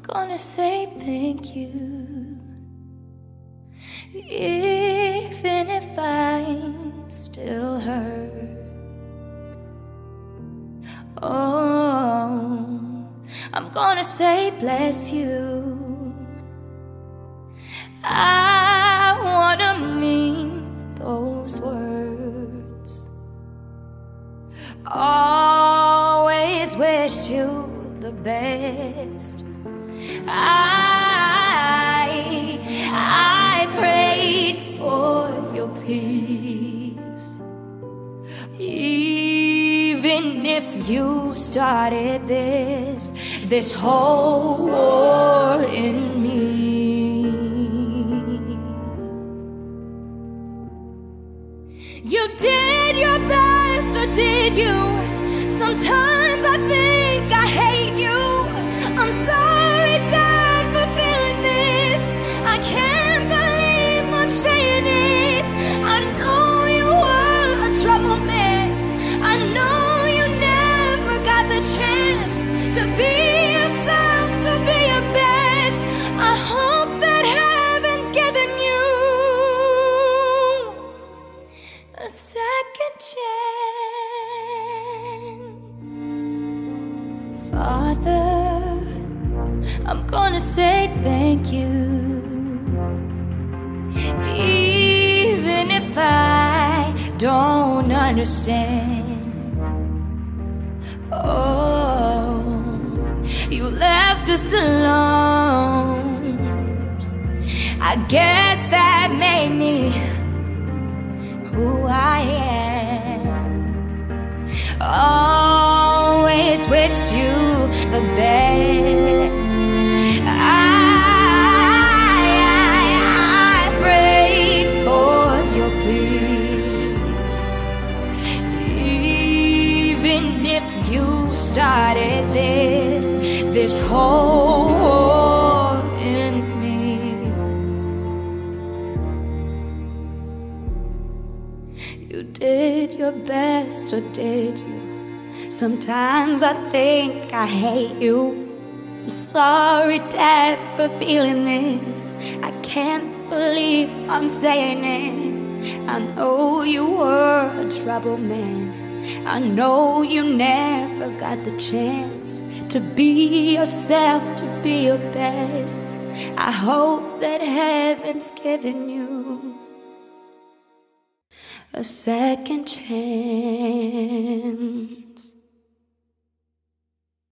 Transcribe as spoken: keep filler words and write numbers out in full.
gonna say thank you, even if I'm still hurt. Oh, I'm gonna say bless you. I wanna mean those words. Always wished you the best. I, I prayed for your peace, even if you started this, this whole war in me. You did your best, or did you? Sometimes I think I hate you. I'm sorry, Dad, for feeling this. I can't believe I'm saying it. I know you were a trouble man. I know you never got the chance to be yourself, to be your best. I hope that heaven's given you a second chance. Father, I'm gonna say thank you, even if I don't understand. Oh, you left us alone. I guess that made me who I am. Always wished you the best. I, I, I prayed for your peace, even if you started this, this whole war in me. You did your best, or did you? Sometimes I think I hate you. I'm sorry, Dad, for feeling this. I can't believe I'm saying it. I know you were a troubled man. I know you never got the chance to be yourself, to be your best. I hope that heaven's given you a second chance.